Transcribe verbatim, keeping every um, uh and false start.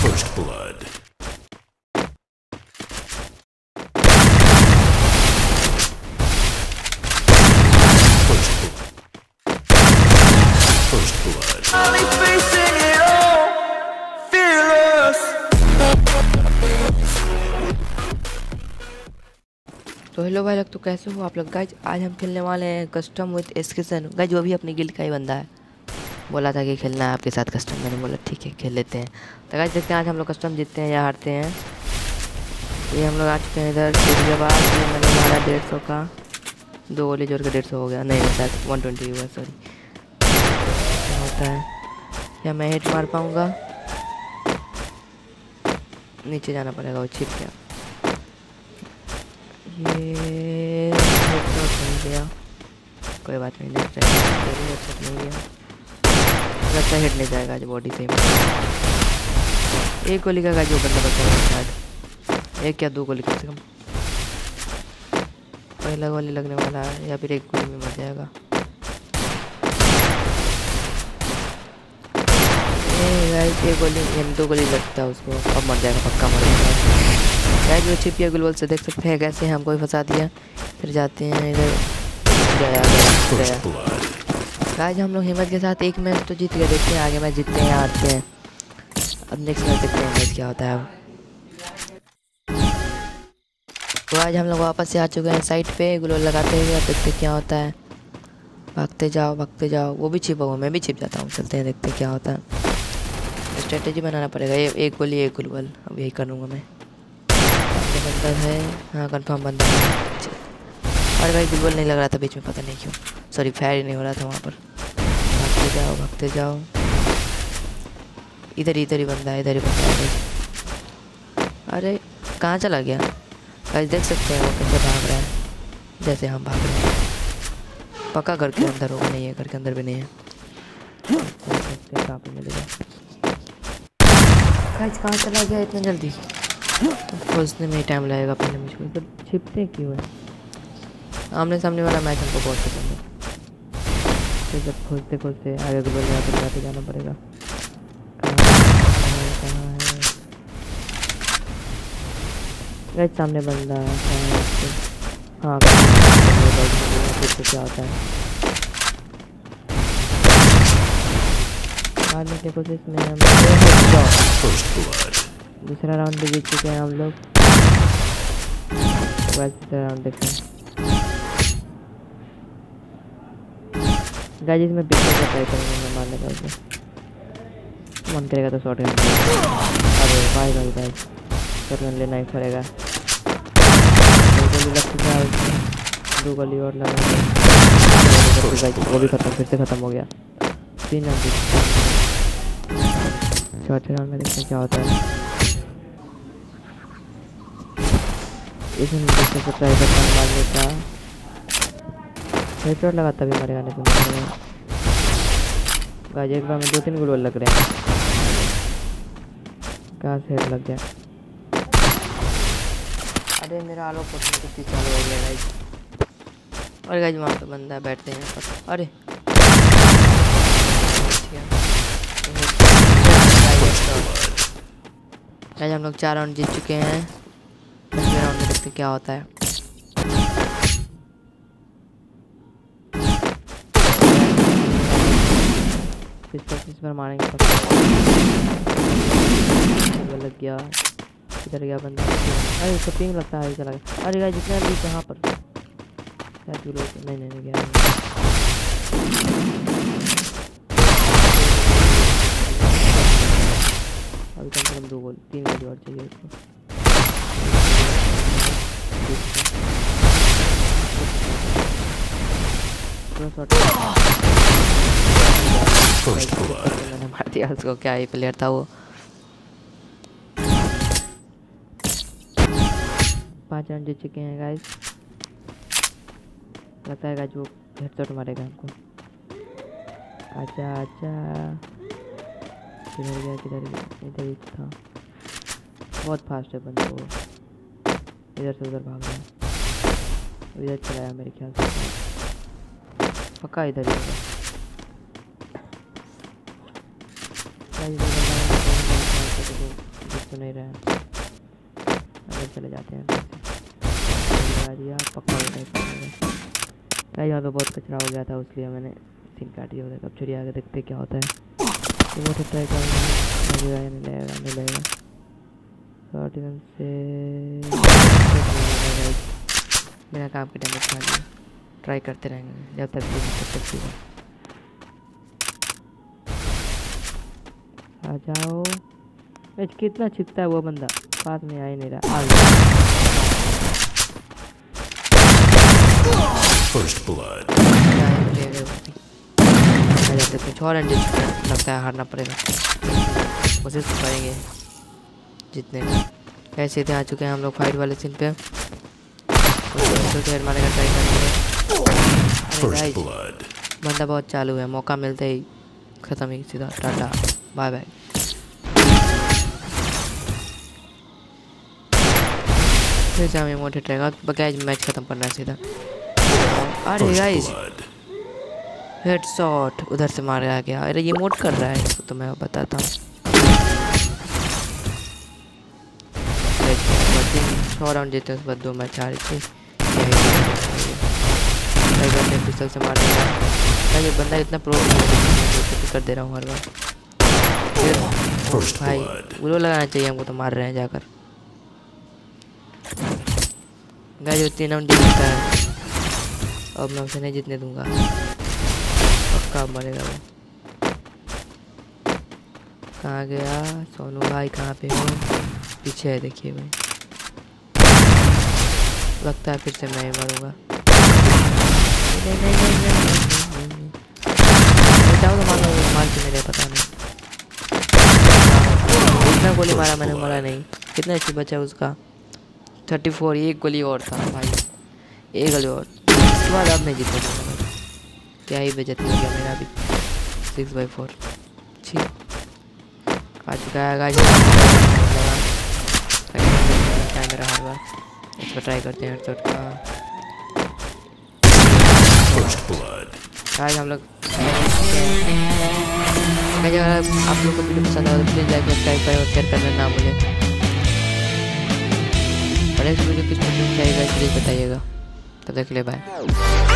First blood. First blood. First blood. Only facing it all, fearless. तो hello भाई लोग, तो कैसे हो आप लोग गाइज। आज हम खेलने वाले हैं कस्टम विद एस्केसन। गाइज वो भी अपनी गिल्ड का ही बंदा है, बोला था कि खेलना है आपके साथ कस्टम। मैंने बोला ठीक है खेल लेते हैं। तो गाइज देखते हैं आज हम लोग कस्टम जीतते हैं या हारते हैं। ये हम लोग आ चुके हैं इधर। इसके बाद ये मैंने मारा डेढ़ सौ का, दो गोली जोड़ के डेढ़ सौ हो गया। नहीं नहीं शायद वन ट्वेंटी हुआ, सॉरी। क्या होता है, क्या मैं हिट मार पाऊँगा? नीचे जाना पड़ेगा, वो छिप गया। ये नहीं गया, कोई बात नहीं। नेक्स्ट टाइम नहीं गया, लगता हिट नहीं जाएगा आज बॉडी से। एक गोली का गाज वो बंदा बचा है शायद, एक या दो गोली कम से कम। पहला गोली लगने वाला है या फिर एक गोली में मर जाएगा। गाइस एक गोली या दो गोली लगता है उसको, अब मर जाएगा, पक्का मर जाएगा। गाइस वो छिप गया ग्लूवॉल से, देख सकते हैं कैसे हमको ही फंसा दिया। फिर जाते हैं इधर, गया गया गाइस। हम लोग हिम्मत के साथ एक मैच तो जीत गए। देखते हैं आगे मैच जीतते हैं या हारते हैं। अब नेक्स्ट मैच देखते हैं मैच क्या होता है। अब तो आज हम लोग वापस से आ चुके हैं साइड पे, ग्लूवॉल लगाते हुए। देखते क्या होता है। भागते जाओ भागते जाओ, वो भी छिपा हुआ, मैं भी छिप जाता हूँ। चलते हैं देखते क्या होता है। स्ट्रेटेजी बनाना पड़ेगा। ये एक गोली एक ग्लूवॉल, अब यही करूँगा मैं। बंदा है, हाँ कंफर्म बंदा है। अरे भाई ग्लूवॉल नहीं लग रहा था बीच में, पता नहीं क्यों। सॉरी फायर ही नहीं हो रहा था वहाँ पर। भागते जाओ भागते जाओ, इधर इधर ही बंदा है, इधर ही बंदा है। अरे कहाँ चला गया? गाइस देख सकते हैं वो कैसे भाग रहा है, जैसे हम भाग रहे हैं। पक्का घर के अंदर होगा, नहीं है घर के अंदर भी नहीं है। कहाँ पे मिलेगा? गाइस कहाँ चला गया इतना जल्दी? खोजने में ही टाइम लगेगा पहले मुझको। इधर छिपते क्यों है? आमने सामने वाला मैच हमको बहुत पसंद है। तो जब खोजते खोजते आगे ग्लूवॉल जाते जाते जाना पड़ेगा। कहाँ है? गाइस सामने बंदा है। हाँ क्या होता है मारने की कोशिश में हम दूसरा राउंड भी जीत चुके हैं हम लोग। दूसरा राउंड देखते हैं। गाइस इसमें पिक्चर का ट्राई करेंगे मैं मारने का। उसे मन करेगा तो शॉट गन। अरे भाई भाई भाई शॉट गन लेना ही पड़ेगा। दो गोली लग चुका है उसमें, दो गोली और लगा। वो भी खत्म, फिर से खत्म हो गया। तीन राउंड चौथे राउंड में देखते हैं क्या होता है। इसमें दूसरे से ट्राई करता है मारने का। हेडशॉट लगाता भी मरेगा नहीं तो मरेगा। गाइस एक बार में दो तीन ग्लूवॉल लग रहे हैं। कहाँ से हेड लग गया? अरे मेरा आलो पटना कितनी चालू हो गया गाइस। और गाइस वहाँ पे बंदा बैठते हैं पर। अरे गाइस हम लोग चार राउंड जीत चुके हैं। पांचवें राउंड में देखते क्या होता है। इस पर इस पर मारेंगे। लग गया, इधर गया बंदा। अरे उसको पिंग लगता है, चला गया। अरे गाइस जितना भी कहाँ पर शायद लोग नहीं नहीं गया। अभी कम से कम दो गोल तीन गोली और चाहिए उसको। मैंने मार दिया उसको। क्या ही प्लेयर था वो। पाँच राउंड जीत चुके हैं गाइस। लगता है गाइस वो हेडशॉट मारेगा हमको। आजा आजा, किधर गया किधर गया? इधर ही था। बहुत फास्ट है बंदा वो, इधर से उधर भाग रहा है। इधर चलाया मेरे ख्याल से, पक्का इधर ही होगा। तो दिख तो नहीं रहा है। अगर चले जाते हैं दिया पक्का हो गया। गाइस यहाँ पे बहुत कचरा हो गया था इसलिए मैंने सीन काट दिया होता। अब चलिए आगे देखते क्या होता है। तो वो ट्राई करेंगे नहीं लगेगा नहीं लगेगा शॉटगन से बिना काम के डैमेज खा लिया। ट्राई करते रहेंगे जब तक तब तक आ जाओ। कितना छिपता है वो बंदा, पास में आ ही नहीं रहा। First blood. छह रन जीत चुके हैं, लगता है हारना पड़ेगा। कोशिश करेंगे जितने का। ऐसे थे आ चुके हैं हम लोग फाइट वाले सीन पे। तो मारने का ट्राई करेंगे। बंदा बहुत चालू है, मौका मिलते ही खत्म ही सीधा टाटा बाय बाय। फिर से हमें मोटे ट्रेगा बगैज मैच खत्म करना है सीधा। अरे गाइस हेडशॉट उधर से मारा गया। अरे ये मोड कर रहा है इसको तो मैं बताता हूँ। छः राउंड जीते उस बाद दो मैच हारे थे। पिस्टल से मार रहा ये बंदा इतना प्रो कर दे रहा हूँ हर बार। भाई ग्लो लगाना चाहिए हमको, तो मार रहे हैं जाकर। गाइस जो तीन राउंड जीतता है अब मैं उसे नहीं जीतने दूंगा, पक्का मरेगा वो। कहाँ गया सोनू भाई, कहाँ पे हो? पीछे है देखिए भाई। लगता है फिर से मैं ही मरूंगा। नहीं नहीं नहीं नहीं नहीं बचाओ तो मारो, मार के मेरे पता नहीं इतना गोली मारा मैंने, मरा नहीं। कितना अच्छी बचा उसका थर्टी फोर। एक गोली और था भाई, एक गोली और। इसके बाद अब नहीं जीते दूँगा। क्या ही बेइज्जती हो गया मेरा भी। सिक्स बाई फोर छी आ चुका है गाइस। मेरा हर बार इसको ट्राई करते हैं हेडशॉट का। गाइस हम लोग अगर आप लोग को वीडियो पसंद आए तो प्लीज़ लाइक सब्सक्राइब करें और शेयर करना ना भूलें। और नेक्स्ट वीडियो किस टॉपिक चाहिएगा प्लीज़ बताइएगा। तब तक के लिए बाय।